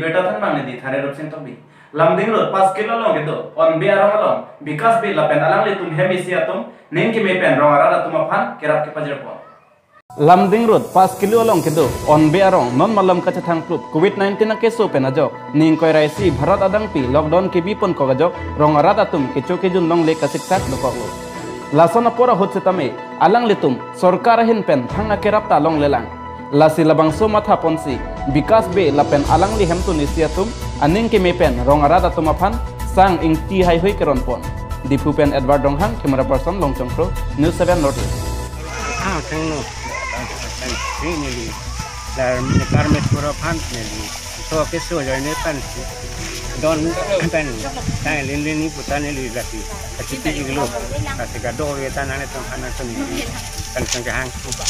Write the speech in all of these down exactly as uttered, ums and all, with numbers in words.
beta than mang ni di thare rop sin to bi lamding road five kilo long ke do on be arong long vikas be la pen alang le tum hemi sia tum nen ki me pen rong ara tum phan kerap ke pajir po lamding road five kilo long ke do on be arong non malam ka chathang proof covid nineteen ke so pen ajok ning koi rai si bharat adang pi lockdown ke bi pon ko ajok rong ara tum ke choke jun long le ka sik sak do ko lasona pora hot setame alang le tum sarkar hin pen thanga kerap ta long lelang lasi labang so matha ponsi vikas be lapen alang li hemtu nisiatum aning ke mepen rong arada tumaphan sang ing ti hai hoi keron pon dipu pen Edward Donghang camera person Longchong Pro News seven North ah tang no tang ni li dar me karmet pura phan ni li so ke so joy ne pan don pen tang lin lin ni putan ni li lati kachiti iglo kasika do ye tanane tam hana to ni kan sang ke hang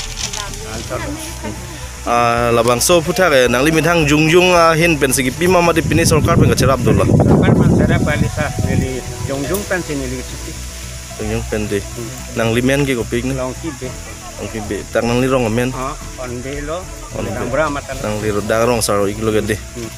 Ah, labang so putar eh, nang limin hang jung jung hin pen segi pima mati pini sarkar pen kacir Abdul lah. Sarkar man saya balisa nili jung jung pen sini nili cuti. Jung jung pen deh. Nang limen ke kopi ni. Long kibe. Long kibe. Tak nang lirong amen. Ah, on belo. On nang berapa tal. Nang lirong darong saro iklo gede.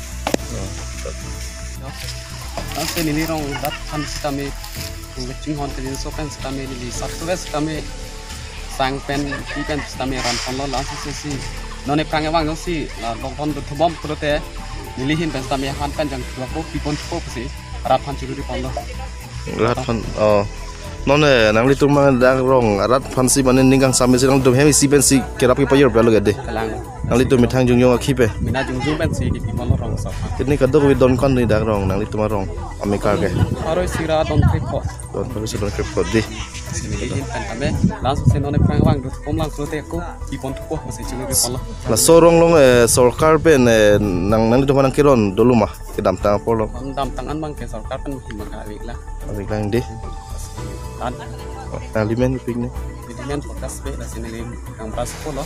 Nang sini lirong dat kan kami ngecing hon kedin so pen kami nili satu ves kami sang pen pen kami ran konlo langsung sesi. None prang ewang dong si la lockdown do thobom prote nilihin pen kami han pen jang dua ko pipon ko si rat han chiguri konlo. Rat han oh none nang litur mang darong rat han si manen ninggang sami silang dum hemi si pen si kerap ki payer belo gede. Nang litur mitang jung jung akipe. Mina jung jung pen si ki pipon lo rong sa. Ini kadok wi don kon ni darong nang litur marong Amerika ke. Aroi sira don trip ko. Don ko si don trip ko di. Nilihin pen kami langsung si none prang ewang do thobom langsung te ko pipon ko si chiguri konlo. La sorong long eh sarkar pen eh, nang nang litur manang kiron dulu mah kedam tang polo. Dam tangan bang ke sarkar pen magawik lah. Awik lang di. Tan Nang limen ping ni. Limen fokus be la sini lim kang pras polo.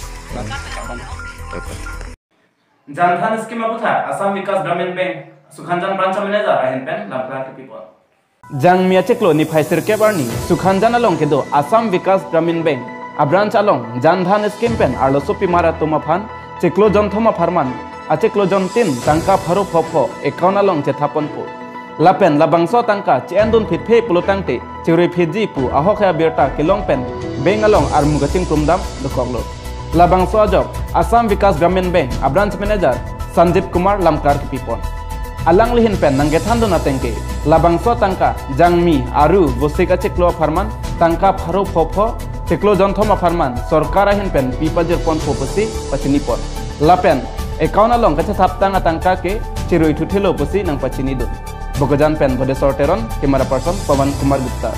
Janthan scheme aputha Assam Vikas Gramin Bank Sukhanjan branch manager ahen pen lamkla ke people jang mia cheklo ni phaisir ke barni Sukhanjan along ke do Assam Vikas Gramin Bank a branch along Janthan scheme pen arlo sopi mara tumaphan cheklo jonthoma farman a cheklo jontin tangka pharo phopho account along che thapon pu lapen labangso tangka chendun phitphe pulotangte chiri phiji pu ahokha berta kilong pen bank along ar mugaching prumdam dokoglo labangso ajok Assam Vikas Gramin Bank a branch manager Sanjeev Kumar lamkar ki pipon alang lihin pen nangge thando natengke labangso tangka jangmi aru bosika cheklo farman tangka pharo phopho cheklo jonthoma farman sarkar hin pen pipajir pon phopasi pachini pon lapen account along kacha thaptanga tangka ke chiroi thuthelo posi nang pachini do bogojan pen bode sorteron camera person Pawan Kumar Gupta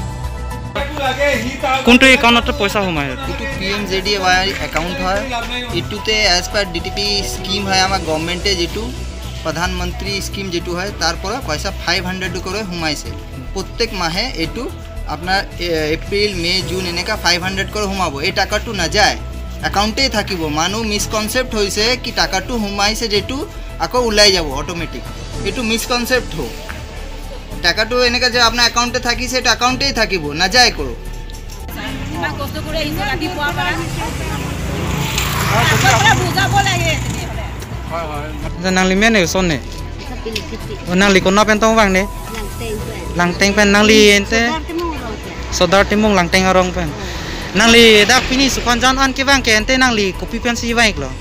কোনটো একাউন্টত পয়সা সোমায় ইটু PMJDY account হয় ইটুতে as per DTP scheme হয় আমার গভর্নমেন্টে যেটু প্রধানমন্ত্রী স্কিম যেটু হয় তারপরে পয়সা ফাইভ হান্ড্রেড করে সোমাইছে প্রত্যেক মাহে এটু আপনার এপ্রিল মে জুন এনেকা ফাইভ হান্ড্রেড করে সোমাব এই টাকাটো না যায় একাউন্টেই থাকিব মানুহ মিসকনসেপ্ট হৈছে কি টাকাটো সোমাইছে যেটু আকৌ ওলাই যাব অটোমেটিক এটু মিসকনসেপ্ট হয় টাকাটো এনেকা যে আপনার অ্যাকাউন্টে থাকি সেটা অ্যাকাউন্টেই থাকিব না যায় করো ইমান কষ্ট করে ইমান রাতি পোৱা পাৰা আপৰা বুজাব লাগে হয় হয় নাংলি মেনে সনে নাংলি কোন পেন তং বাং নে langteng pen nangli ente sodar timung langteng arong pen nangli dak pini Sukhanjan an ke bang ke ente nangli kopi pen si baik lo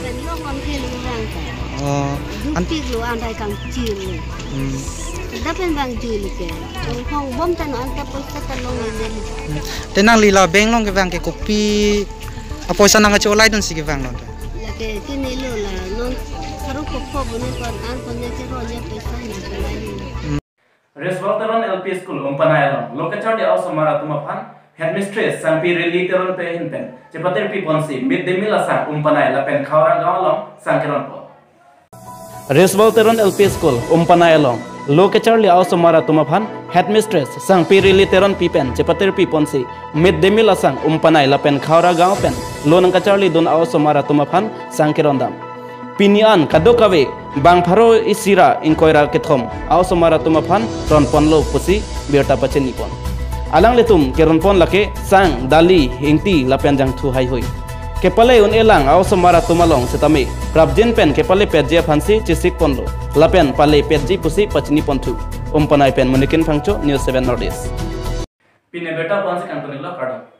oh anti lo andai kang cil dapen bang jil ke hong bom tan anta poisa talong ngel tenang lila beng long ke bang ke kopi apa poisa nang cholai don si ke bang long ya ke kini lo la non haru koppo bune kon an konne ke roje poisa ni Resvolteron L P School Umpanayalong Lokacar di also mara tumaphan headmistress sampi reliteron pe hinten cepater pi ponsi mid day meal asang umpanay lapen khawrang gawalong sangkeron po Resvolteron L P School Umpanayalong Lokacar di also mara tumaphan headmistress sampi reliteron pi pen cepater pi ponsi mid day meal asang umpanay lapen khawrang gaw pen lonang kacarli don also mara tumaphan sangkeron dam Pinian kadokawe bang pharo isira inkoira kethom also mara tumaphan ron ponlo pusi berta pacheni pon alang letum keron pon lake sang dali hingti lapen jang thu hai hoi kepale un elang aw somara tumalong setami rabjin pen kepale pedje phansi chisik ponlo lapen pale pedji pusi pachni pontu umpanai pen munikin phangcho news seven nordis pine beta ponsi kantonilla kadam